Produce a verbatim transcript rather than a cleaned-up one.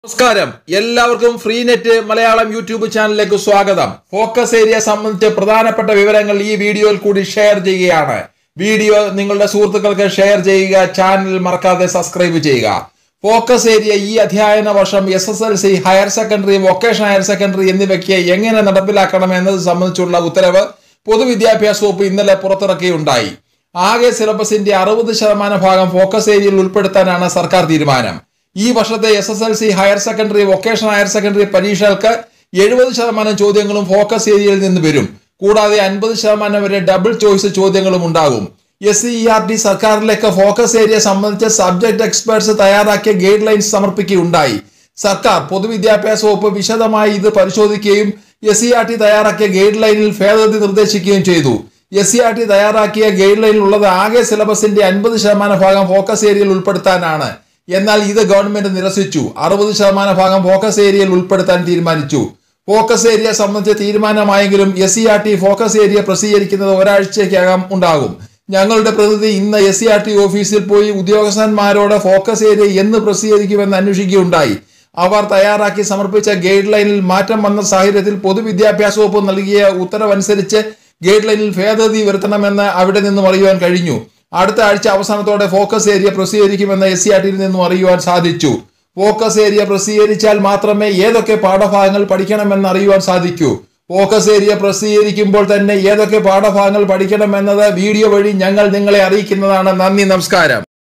നമസ്കാരം എല്ലാവർക്കും free net Malayalam YouTube ചാനലിലേക്ക് സ്വാഗതം. ഫോക്കസ് ഏരിയ സംബന്ധിച്ച് പ്രധാനപ്പെട്ട വിവരങ്ങൾ ഈ വീഡിയോയിൽ കൂടി ഷെയർ ചെയ്യുകയാണ്. വീഡിയോ നിങ്ങളുടെ സുഹൃത്തുക്കൾക്ക് ഷെയർ ചെയ്യുക, ചാനൽ മറക്കാതെ സബ്സ്ക്രൈബ് ചെയ്യുക. ഫോക്കസ് ഏരിയ ഈ അധ്യയന വർഷം S S L C, higher secondary, vocational higher secondary എന്നിവയ്ക്ക് എങ്ങനെ നടപ്പിലാക്കണം എന്നത് സംബന്ധിച്ചുള്ള ഉത്തരവ് പൊതുവിദ്യാഭ്യാസ വകുപ്പ് ഇന്നലെ പുറത്തിറക്കിയുണ്ടായി. ആകെ സിലബസിന്റെ അറുപത് ശതമാനം ഭാഗം ഫോക്കസ് ഏരിയയിൽ ഉൾപ്പെടുത്താനാണ് സർക്കാർ തീരുമാനം. ഈ വർഷത്തെ S S L C, higher secondary, vocational higher secondary പരീക്ഷകൾക്ക് എഴുപത് ശതമാനം ചോദ്യങ്ങളും ഫോക്കസ് ഏരിയയിൽ നിന്ന് വരും. കൂടാതെ അൻപത് ശതമാനം വരെ ഡബിൾ ചോയ്സ് ചോദ്യങ്ങളും ഉണ്ടാകും. S C E R T സർക്കാരിലേക്ക് ഫോക്കസ് ഏരിയ സംബന്ധിച്ച് സബ്ജക്ട് എക്സ്പേർട്സ് തയ്യാറാക്കിയ ഗൈഡ് ലൈൻസ് സമർപ്പിക്കുകയുണ്ടായി. സർക്കാർ പൊതുവിദ്യാഭ്യാസ വകുപ്പ് വിശദമായി ഇത് പരിശോധിക്കുകയും എസ് സി ആർ ടി തയ്യാറാക്കിയ ഗൈഡ് ലൈനിൽ ഭേദഗതി നിർദ്ദേശിക്കുകയും ചെയ്തു. എസ് സി ആർ ടി തയ്യാറാക്കിയ ഗൈഡ് ലൈനിൽ ഉള്ളത് ആകെ സിലബസിന്റെ അൻപത് ശതമാനം ഭാഗം ഫോക്കസ് ഏരിയയിൽ ഉൾപ്പെടുത്താനാണ്. എന്നാൽ ഇത് ഗവൺമെന്റ് നിരസിച്ചു. അറുപത് ശതമാനം ഭാഗം ഫോക്കസ് ഏരിയയിൽ ഉൾപ്പെടുത്താൻ തീരുമാനിച്ചു. ഫോക്കസ് ഏരിയ സംബന്ധിച്ച തീരുമാനമായെങ്കിലും S C R T focus area പ്രസിദ്ധീകരിക്കുന്നത് ഒരാഴ്ചയ്ക്കകം ഉണ്ടാകും. ഞങ്ങളുടെ പ്രതിനിധി ഇന്ന് എസ് സി ആർ ടി ഓഫീസിൽ പോയി ഉദ്യോഗസ്ഥന്മാരോട് ഫോക്കസ് ഏരിയ എന്ന് പ്രസിദ്ധീകരിക്കുമെന്ന് അന്വേഷിക്കുകയുണ്ടായി. അവർ തയ്യാറാക്കി സമർപ്പിച്ച ഗൈഡ് ലൈനിൽ മാറ്റം വന്ന സാഹചര്യത്തിൽ പൊതുവിദ്യാഭ്യാസ വകുപ്പ് നൽകിയ ഉത്തരവനുസരിച്ച് ഗൈഡ് ലൈനിൽ ഭേദഗതി വരുത്തണമെന്ന് അവിടെ നിന്നും അറിയുവാൻ കഴിഞ്ഞു. അടുത്ത ആഴ്ച അവസാനത്തോടെ ഫോക്കസ് ഏരിയ പ്രസിദ്ധീകരിക്കുമെന്ന് എസ് സി ആർ ടിയിൽ നിന്നും അറിയുവാൻ സാധിച്ചു. ഫോക്കസ് ഏരിയ പ്രസിദ്ധീകരിച്ചാൽ മാത്രമേ ഏതൊക്കെ പാഠഭാഗങ്ങൾ പഠിക്കണമെന്ന് അറിയുവാൻ സാധിക്കൂ. ഫോക്കസ് ഏരിയ പ്രസിദ്ധീകരിക്കുമ്പോൾ തന്നെ ഏതൊക്കെ പാഠഭാഗങ്ങൾ പഠിക്കണമെന്നത് വീഡിയോ വഴി ഞങ്ങൾ നിങ്ങളെ അറിയിക്കുന്നതാണ്. നന്ദി, നമസ്കാരം.